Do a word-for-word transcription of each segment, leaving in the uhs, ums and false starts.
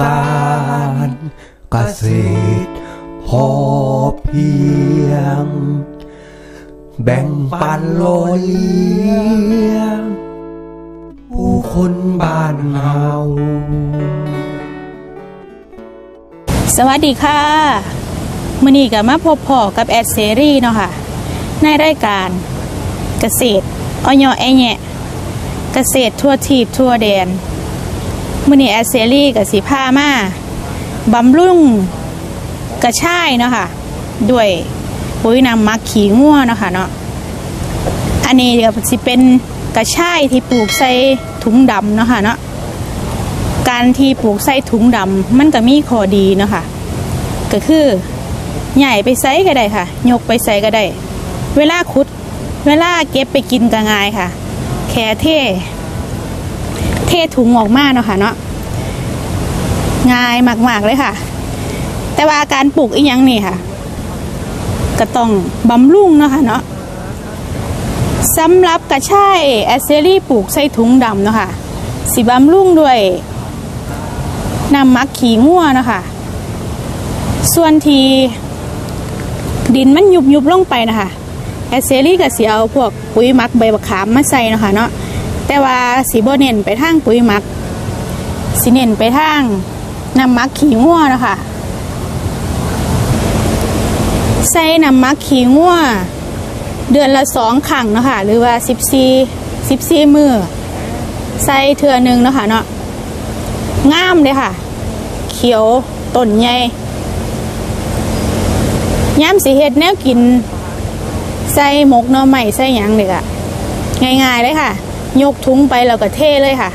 การเกษตรพอเพียงแบ่งปันโลเลี้ยงผู้คนบ้านเฮาสวัสดีค่ะมื้อนี้ก็มาพบพ่อกับแอดเสรีเนาะค่ะในรายการเกษตรอ้อยแอแยะเกษตรทั่วทีบทั่วแดนมื้อนี้แอดเสรีก็สิพามาบำรุงกระชายเนาะค่ะด้วยปุ๋ยน้ำหมักขี้งัวเนาะค่ะเนาะอันนี้ก็สิเป็นกระชายที่ปลูกใส่ถุงดำเนาะค่ะเนาะการที่ปลูกใส่ถุงดำมันก็มีข้อดีเนาะค่ะก็คือใหญ่ไปใส่ก็ได้ค่ะยกไปใส่ก็ได้เวลาขุดเวลาเก็บไปกินก็ง่ายค่ะแค่เทเทถุงออกมาเนาะค่ะเนาะง่ายมากๆเลยค่ะแต่ว่าการปลูกอีกอย่างนี่ค่ะก็ต้องบำรุงเนาะค่ะเนาะสำหรับกระชายแอดเซรี่ปลูกใส่ถุงดำเนาะค่ะสิบำรุงด้วยน้ำหมักขี้งัวเนาะค่ะส่วนที่ดินมันยุบยุบลงไปนะคะแอดเซรี่ก็สิเอาพวกปุ๋ยหมักใบมะขามมาใส่เนาะค่ะเนาะแต่ว่าสีบ่เน้นไปทางปุ๋ยหมักสิเน้นไปทางน้ำหมักขี้งัวเนาะค่ะใส่น้ำหมักขี้งัวเดือนละสองครั้งเนาะค่ะหรือว่าสิบสี่สิบสี่มื้อใส่เทื่อนึงเนาะค่ะเนาะงามเลยค่ะเขียวต้นใหญ่ย้ำสีเห็ดแนวกินใส่หมกเนาะใหม่ใส่หยังเลยอะง่ายๆเลยค่ะยกถุงไปแล้วก็เทเลยค่ะ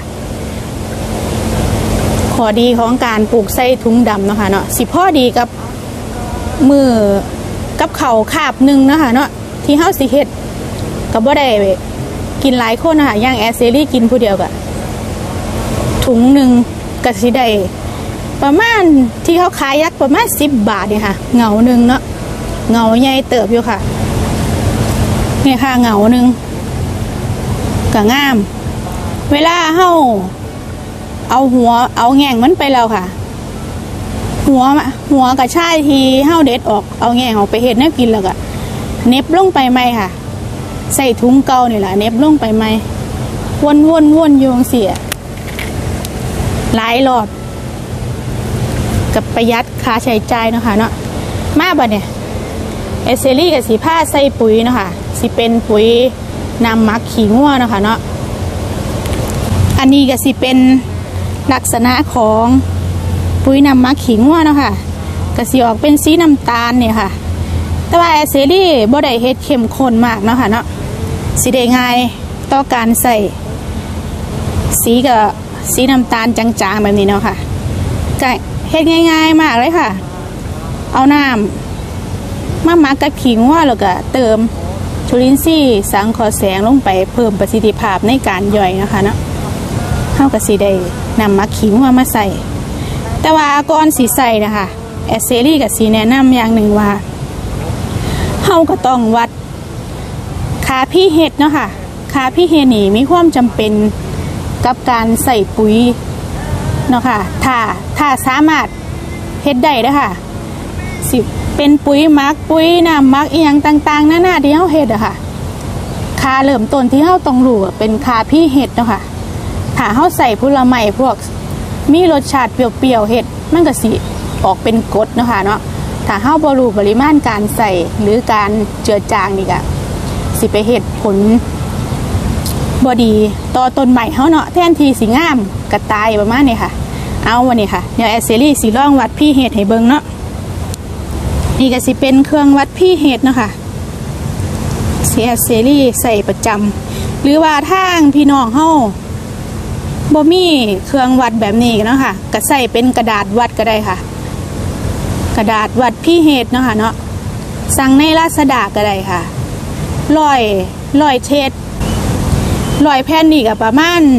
ข้อดีของการปลูกใส่ถุงดำเนาะค่ะเนาะสิพ่อดีกับมือกับเข่าคาบหนึ่งเนาะค่ะเนาะที่เฮาสิเห็ดกับบ่ได้กินหลายคนนะคะอย่างแอดเซรี่กินผู้เดียวกะถุงหนึ่งก็สิได้ประมาณที่เขาขายยักประมาณสิบบาทเนี่ยค่ะเหงาหนึ่งเนาะเหงาใหญ่เติบอยู่ค่ะเนี่ยค่ะเหงาหนึ่งก็งามเวลาเฮาเอาหัวเอาแง่งมันไปแล้วค่ะหัวหัวกระชายที่เฮาเด็ดออกเอาแง่งออกไปเห็ดแนวกินแล้วก็เน็บลงไปไหมค่ะใส่ถุงเก่านี่แหละเน็บลงไปไหมวนวนวนโยงเสียหลายหลอดกับประหยัดค่าใช้จ่ายเนาะค่ะเนาะมาบัดเนี่ยเอเซรี่กับสีผ้าใส่ปุ๋ยเนาะค่ะสิเป็นปุ๋ยน้ำหมักขี้งัวเนาะค่ะเนาะอันนี้ก็สิเป็นลักษณะของปุ๋ยน้ำหมักขี้งัวเนาะค่ะก็สิออกเป็นสีน้ำตาลเนี่ยค่ะแต่ว่าเอเซรี่บ่ได้เฮ็ดเข้มข้นมากเนาะค่ะเนาะสีได้ง่ายต่อการใส่สีกับสีน้ำตาลจางๆแบบนี้เนาะค่ะก็เฮ็ดง่ายๆมากเลยค่ะเอาน้ำมาหมักกับขี้งัวแล้วก็เติมจุลินทรีย์สังเคราะห์แสงลงไปเพิ่มประสิทธิภาพในการย่อยนะคะเนาะเฮาก็สิได้นำหมักขี้งัวมาใส่แต่ว่าก่อนสิใส่นะคะแอดเซรี่ก็สิแนะนำอย่างหนึ่งว่าเฮาก็ต้องวัดค่าพีเอชเนาะค่ะค่าพีเอชนี่มีความจำเป็นกับการใส่ปุ๋ยเนาะค่ะถ้าถ้าสามารถเฮ็ดได้เด้อค่ะสิเป็นปุ๋ยหมักปุ๋ยน้ำหมักอีหยังต่างๆนานาที่เฮาเฮ็ดอะค่ะค่าเริ่มต้นที่เฮาต้องรู้เป็นค่าพีเอชเนาะค่ะถ้าเฮาใส่ผลไม้พวกมีรสชาติเปรี้ยวๆเฮ็ดมันก็สิออกเป็นกรดเนาะค่ะเนาะถ้าเฮาบ่รู้ปริมาณการใส่หรือการเจือจางนี่ก็สิไปเฮ็ดผลบ่ดีต่อต้นใหม่เฮาเนาะแทนที่สิงามก็ตายประมาณนี้ค่ะเอาวันนี้ค่ะเดี๋ยวแอดเซรี่สิลองวัดพีเอชให้เบิ่งเนาะนี่ก็สิเป็นเครื่องวัดพีเอชเนาะค่ะแอดเซรี่ใส่ประจำหรือว่าทางพี่น้องเฮาบ่มีเครื่องวัดแบบนี้เนาะค่ะก็ใส่เป็นกระดาษวัดก็ได้ค่ะกระดาษวัดพีเอชเนาะค่ะเนาะสั่งในลาซาด้าก็ได้ค่ะร้อยร้อยเทสร้อยแผ่นนี่ก็ประมาณ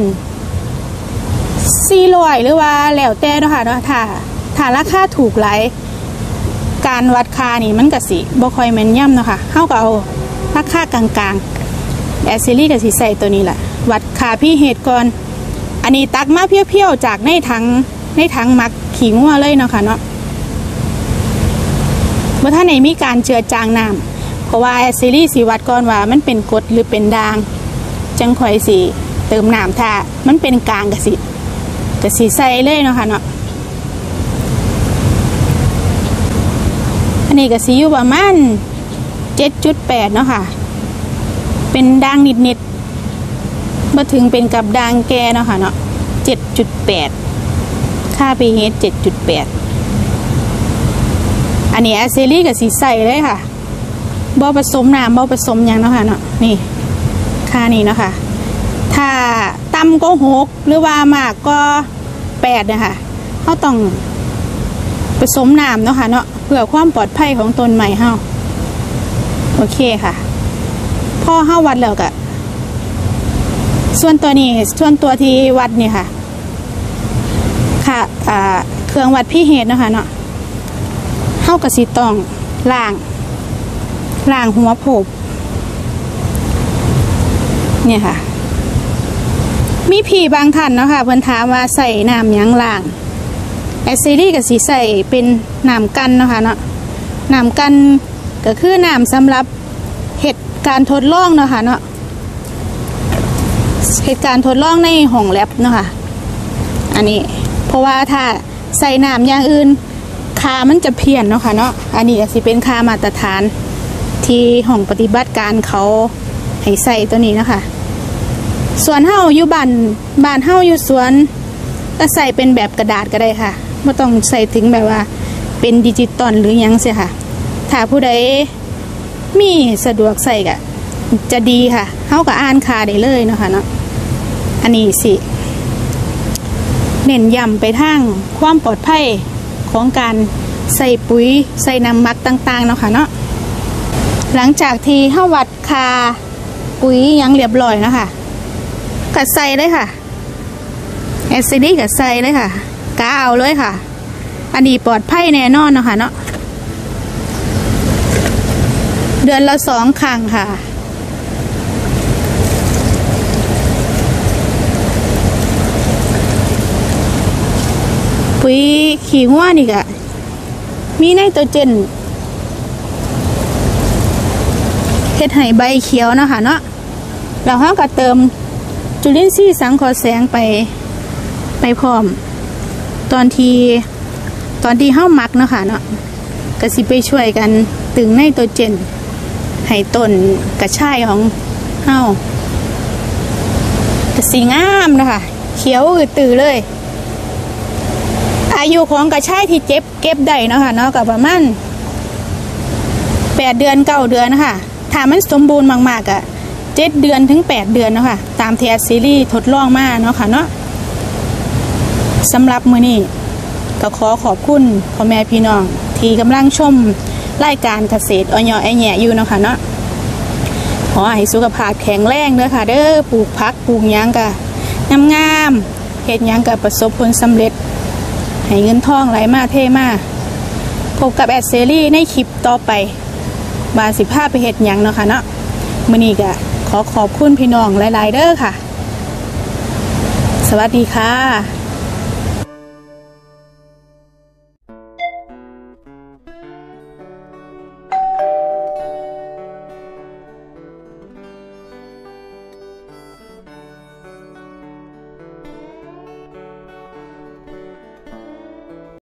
สี่ร้อยหรือว่าแล้วแต่เนาะค่ะเนาะถ้าถ้าราคาถูกหลายการวัดค่านี่มันก็สิบ่ค่อยแม่นยำเนาะค่ะเฮาก็เอาราคากลางๆแอดเซรี่ก็สิใส่ตัวนี้แหละวัดค่าพีเอชก่อนอันนี้ตักมาเพียวๆจากในถังในถังหมักขี้งัวเลยเนาะค่ะเนาะเมื่อท่านไหนมีการเจือจางน้ำเพราะว่าซีรีส์สีวัดก่อนว่ามันเป็นกรดหรือเป็นด่างจังค่อยสิเติมน้ำถ้ามันเป็นกลางกะสิกะสิใส่เลยเนาะค่ะเนาะอันนี้กะสิอยู่ประมาณ เจ็ดจุดแปด เนาะค่ะเป็นด่างนิดๆมาถึงเป็นกับด่างแก่เนาะค่ะเนาะ เจ็ดจุดแปด ค่า pH เจ็ดจุดแปด อันนี้แอสเซรี่กับสีใสเลยค่ะบ่ผสมน้ำบ่ผสมยังเนาะค่ะเนาะนี่ค่านี้เนาะค่ะถ้าต่ำก็หกหรือว่ามากก็แปดนะคะเขาต้องผสมน้ำเนาะค่ะเนาะเพื่อความปลอดภัยของต้นใหม่เฮาโอเคค่ะพ่อเฮาวัดแล้วกะส่วนตัวนี้ส่วนตัวที่วัดนี่ค่ะค่ะอ่าเครื่องวัดพีเฮดนะคะเนาะเฮากะสิต้องล้างล้างหัวโผบเนี่ยค่ะมีพี่บางท่านเนาะค่ะเพิ่นถามว่าใส่น้ำยังล้างแอสซิลี่กะสิใส่เป็นน้ำกันเนาะค่ะเนาะน้ำกันก็คือน้ำสำหรับเหตุการทดลองเนาะค่ะเนาะเหตุการทดลองในห้องแลบเนาะค่ะอันนี้เพราะว่าถ้าใส่น้ำอย่างอื่นคามันจะเพี้ยนเนาะค่ะเนาะอันนี้ก็สิเป็นคามาตรฐานที่ห้องปฏิบัติการเขาให้ใส่ตัวนี้นะคะส่วนเฮาอยู่บ้านบ้านเฮาอยู่สวนก็ใส่เป็นแบบกระดาษก็ได้ค่ะไม่ต้องใส่ถึงแบบว่าเป็นดิจิตอลหรือยังเสียค่ะถ้าผู้ใดมีสะดวกใส่ก็จะดีค่ะเฮาก็อ่านคาได้เลยเนาะค่ะเนาะอันนี้สิเน้นย้ำไปทางความปลอดภัยของการใส่ปุ๋ยใส่น้ำหมักต่างๆเนาะค่ะเนาะหลังจากที่เฮาวัดคาปุ๋ยยังเรียบร้อยนะคะก็ใส่เลยค่ะแอสซิดี้ก็ใส่เลยค่ะกาเอาเลยค่ะอันนี้ปลอดภัยแน่นอนเนาะค่ะเนาะเดือนละสองครั้งค่ะปุ๋ยขี้งัวนี่ก็มีไนโตรเจนเฮ็ดให้ใบเขียวเนาะค่ะเนาะแล้วเราก็เติมจุลินทรีย์สังเคราะห์แสงไปไปพร้อมตอนที่ตอนที่เฮาหมักเนาะค่ะเนาะก็สิไปช่วยกันตึงไนโตรเจนให้ต้นกระชายของเฮาก็สิงามนะคะเขียวอืดตื่อเลยอายุของกระชายที่เจ็บเก็บได้เนาะค่ะเนาะก็ประมาณแปดเดือนเก้าเดือนนะคะถ้ามันสมบูรณ์มากๆอ่ะเจ็ดเดือนถึงแปดเดือนเนาะค่ะตามที่ซีรีส์ทดลองมาเนาะค่ะเนาะสำหรับมื้อนี้ก็ขอขอบคุณพ่อแม่พี่น้องที่กำลังชมรายการเกษตรอ้อยแย่อยู่เนาะค่ะเนาะขอให้สุขภาพแข็งแรงเด้อค่ะเด้อปลูกผักปลูกหยังก็งามๆเฮ็ดหยังก็ประสบผลสำเร็จให้เงินทองไหลมาเทมาพบกับแอดเซรี่ในคลิปต่อไปบาสิภาไปเฮ็ดหยังเนาะค่ะเนาะมื้อนี้ก็ขอขอบคุณพี่น้องหลายๆเด้อค่ะสวัสดีค่ะ